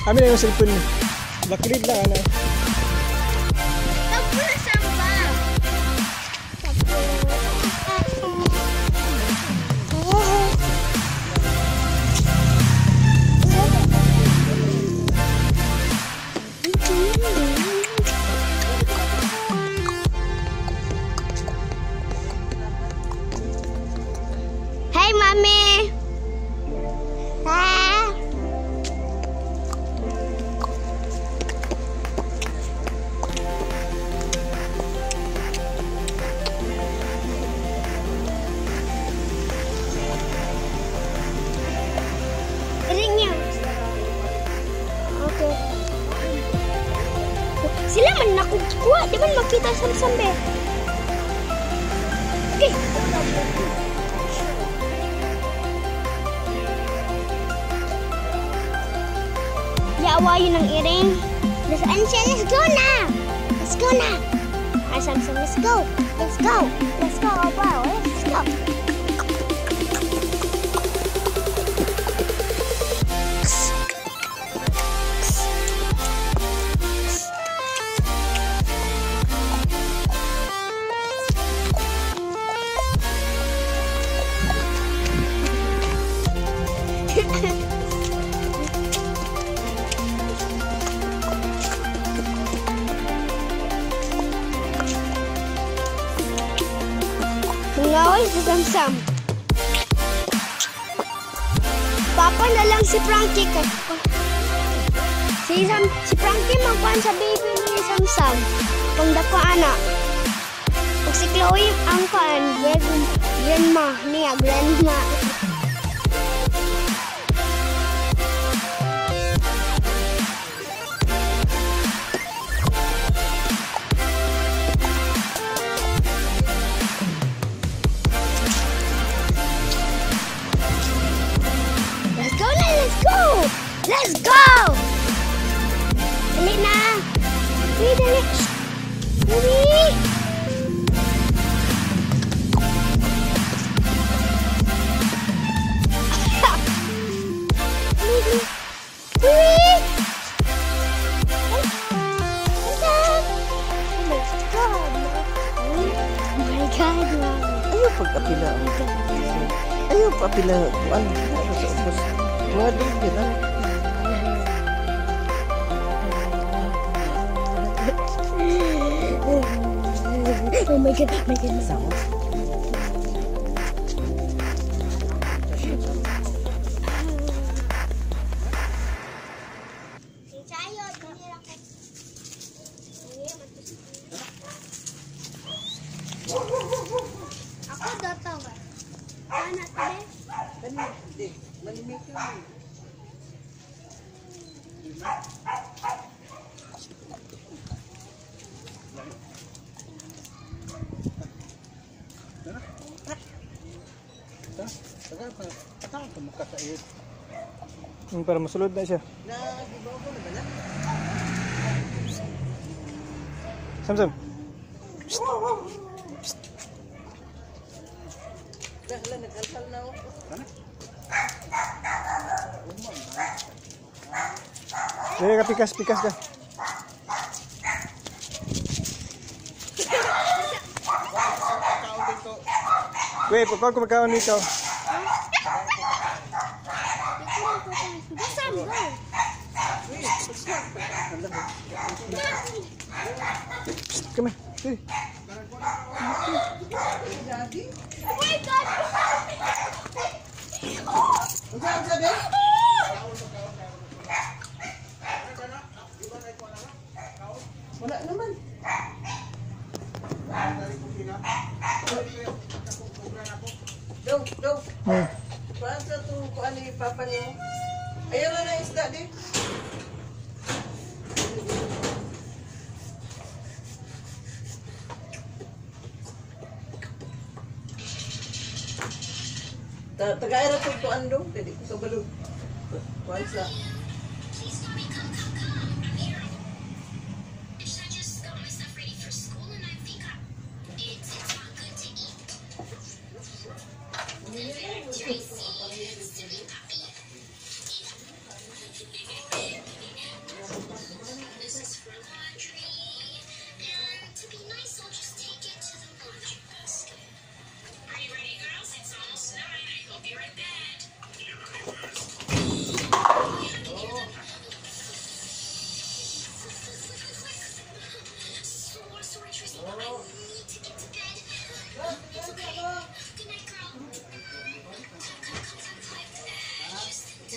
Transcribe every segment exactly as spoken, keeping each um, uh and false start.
Amin na yung cellphone niya. Bakrid lang, ano. Tapos na samba. Hey, Mami. Ah. Ringnya. Okay. Sila man nakukuha, di ba makita sam-sambe? Okay. Yawayo ng iring. Nasaan siya? Let's go na! Let's go na! Ah, Samsung, let's go! Let's go! Let's go! Oh, wow! Let's go! Ngaway si Samsam. Papa na lang si Frankie. Si, Sam, si Frankie magkuhan sa baby ni Samsam. Kung dako anak. Kung si Chloe ang kuhan, grandma niya, grandma. Let's go! Dali na! Dali, dali! Dali! Dali! Oh my God! Ayaw pagkapila. Ayaw papila. Ano? Ano sa ubos? Mga doon na. Oh my God, my God, Sama. Ako dito ba? Anak tadi? Kan di, malimit yun. Hmm, para masulod na siya. Nagibaw ko na ba na? Samsam. Hala, nag-alkal na ako. Dali ka, pikas, pikas ka. Wait, pagkawag ko magkaon dito. Sam, go! Come here. Hey. Oh my God! Ang sabi? Wala naman. Dong, dong. Hmm. Paano sa ito kung ano yung papa niyo? Ayaw na na isda din. Tagaira ito kung ano dong. Pwede ko sa balog. Once na.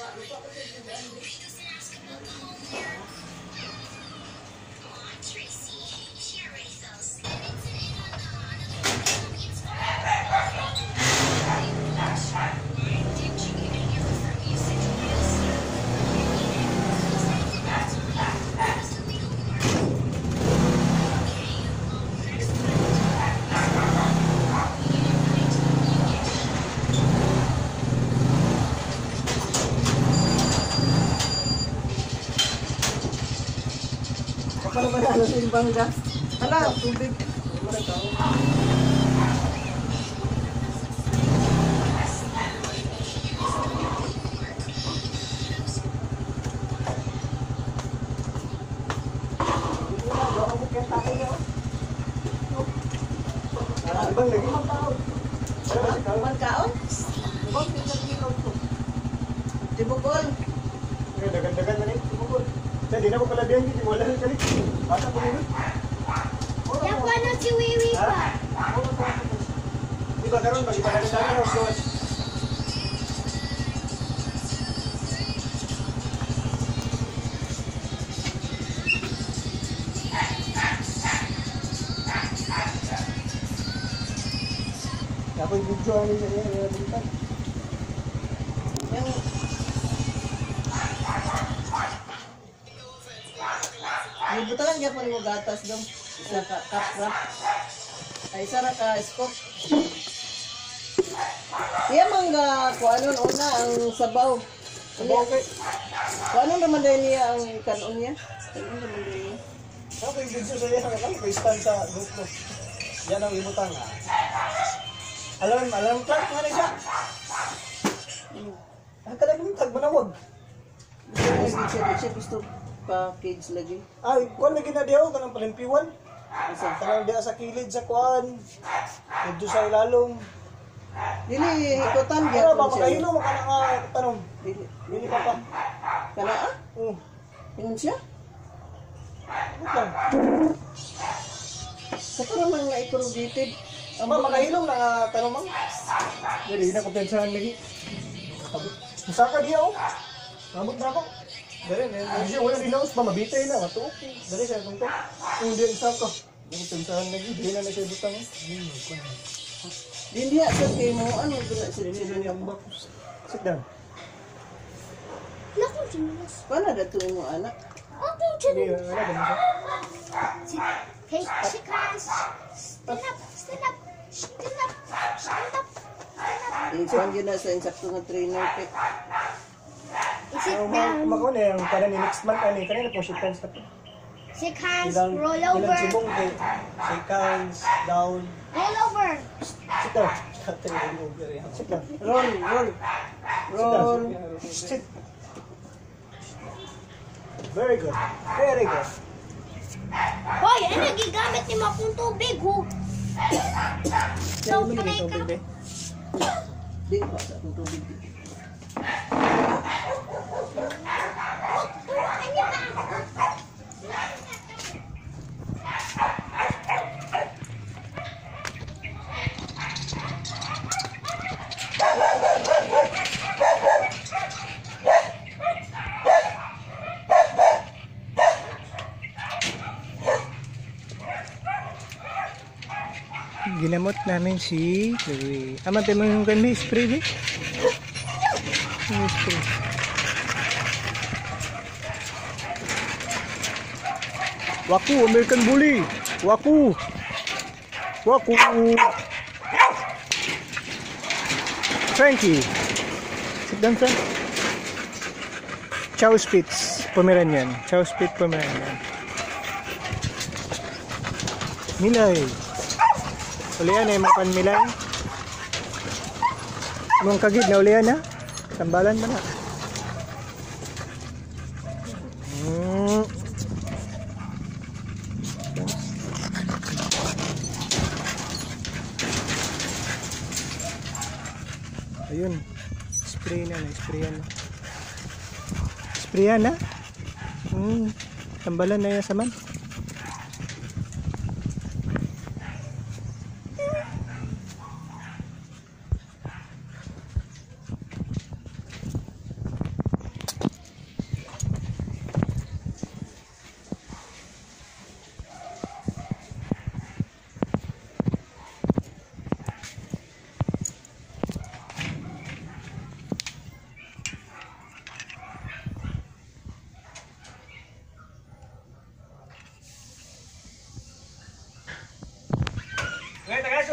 Paano ba na sa bangga? Hala, tubig. Wala tao. Ibang lagi mang tao. Ibang kaon? Ibang pinag-ilaw ko. Tibukol. Dagan-dagan na rin. Saya di na ko pala biyan dito. Wala rin kalit. Bata po nito. Yang mana si Wiwi pa? Di ba karoon? Bagi pa na sa akin. Ako yung video ang isa niya. Nilabuntan. Yang Butalan niya po mo gatas dong. Isa ka kapra. Ay, isa ra ka scoop. Iya mangga ko ano una ang sabaw. Sabaw kay. Kung ano naman din niya ang kanon niya? Ano naman din niya? Ako yung video sa iya. Nakakala ko stand sa grupo. Yan ang ibutang. Alam, alam, Clark, nga na siya. Ang talagang tagmanawag. Siya siya gusto package lagi. Ay, kuwan na ginadiyaw ka ng palimpiwan. Asa? Kanang diya sa kilid sa kuwan. Medyo sa ilalong. Dili hikutan Pero gyud ba, siya. makahilo mo ka na nga tanong. Dili. Dili pa pa. Kana ah? Oo. Ingon siya? Wait lang. Sa naman nga i-corrugated. Ang ba, makahilo na nga tanong mang. Dili, na kompensahan lagi. Masaka diya oh. Mabot na ako. Dari, hindi siya wala dinaos pa, mabitay na, matuok. Dari siya, kung ito. Kung hindi, isa ko. Hindi kompensahan lagi, hindi na na siya butang. Di dia sa kay mo ano dula sa Hindi siya niyang bak. Sit down. Naku, Jimenez. Paano dato mo anak? Okay, Hindi, Jimenez. wala ba siya? Hey, shake hands. Stand up, stand up, stand up, stand up, stand up. Ipan yun na sa insakto nga trainer kay. Sit Ang down. kumakon eh, ang parang ni next month, ano eh, kanina po shake hands na po. Shake hands, Ilang, roll ilang over, sibong kay shake hands, down. roll over. Sit down. Tatay, roll over yan. Sit down. Roll, roll. Sit down. Roll. Sit. Very good. Very good. Hoy, ano gigamit ni mo akong tubig, ho? Kaya mo nilito, bebe. Di ba sa akong tubig. Ano ba? Ginamot namin si Chloe. Aman tayo mga yung may spray, be? May spray. Waku, American Bully! Waku! Waku! Frankie! Sit down, Frank. Chow Spitz, Pomeranian. Chow Spitz, Pomeranian. Milay! Ulian eh, mapan milay. Mong kagid na ulian ha. Tambalan ba na? Hmm. Ayun. Spray na na, sprayan na. Sprayan na? Hmm. Tambalan na yan sa man.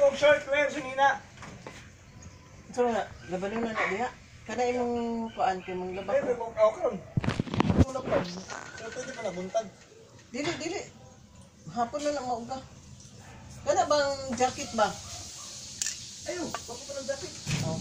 kong short wear sunina. So na, labanin na na diha. Kana imong kuan kay mong labak. Ay, kung ako karon. Ano na pa? Pero pwede pa nabuntag. Dili, dili. Hapon na lang mauga. Kana bang jacket ba? Ayun, bako pa ng jacket. Oh.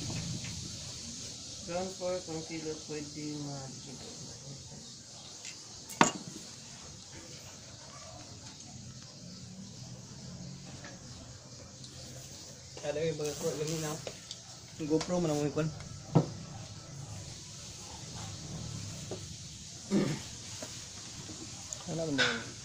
Ground floor, kung kilo pwede ma... Kada yung baga ko, lagi na. Yung GoPro mo na mo ikon. Ano naman